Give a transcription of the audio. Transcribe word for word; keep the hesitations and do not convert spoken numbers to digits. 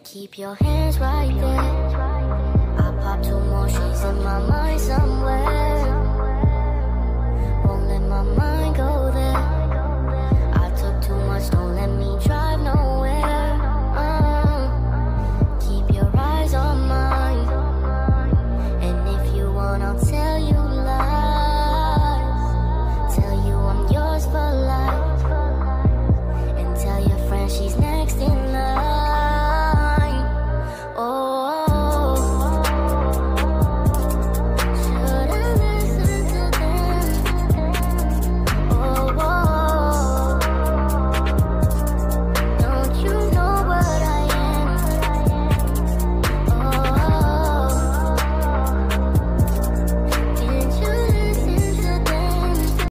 Keep your hands right there. I pop two more, she's in my mind somewhere.